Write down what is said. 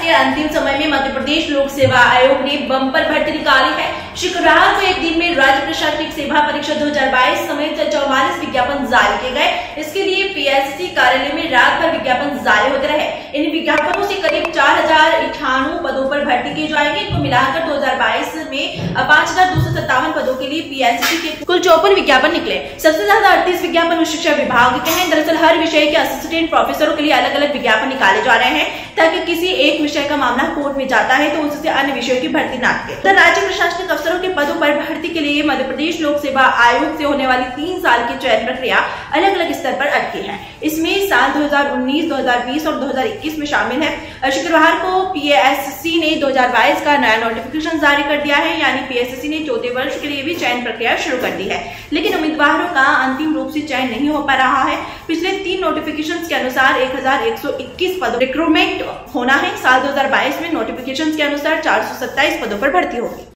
के अंतिम समय में मध्य प्रदेश लोक सेवा आयोग ने बम्पर भर्ती निकाली है। शुक्रवार को एक दिन में राज्य प्रशासनिक सेवा परीक्षा 2022 समेत 44 विज्ञापन जारी किए गए। इसके लिए पीएससी कार्यालय में रात भर विज्ञापन जारी होते रहे। इन विज्ञापनों से करीब 4098 पदों पर भर्ती की जाएगी। इनको मिलाकर 2022 में 5257 पदों के लिए पीएससी के कुल 54 विज्ञापन निकले। सबसे ज्यादा 38 विज्ञापन उच्च शिक्षा विभाग के हैं। दरअसल हर विषय के असिस्टेंट प्रोफेसरों के लिए अलग अलग विज्ञापन निकाले जा रहे हैं, ताकि किसी एक विषय का मामला कोर्ट में जाता है तो उससे अन्य विषयों की भर्ती न अटके। राज्य प्रशासनिक अफसरों के पदों पर भर्ती के लिए मध्य प्रदेश लोक सेवा आयोग से होने वाली 3 साल की चयन प्रक्रिया अलग अलग स्तर पर अटकी है। इसमें साल 2019, 2020 और 2021 में शामिल है। शुक्रवार को पीएससी ने 2022 का नया नोटिफिकेशन जारी कर दिया है, यानी पीएससी ने चौथे वर्ष के लिए भी चयन प्रक्रिया शुरू कर दी है। लेकिन उम्मीदवारों का अंतिम रूप से चयन नहीं हो पा रहा है। पिछले 3 नोटिफिकेशन के अनुसार 1121 पदों रिक्रूटमेंट होना है। साल 2022 में नोटिफिकेशन के अनुसार 427 पदों पर भर्ती होगी।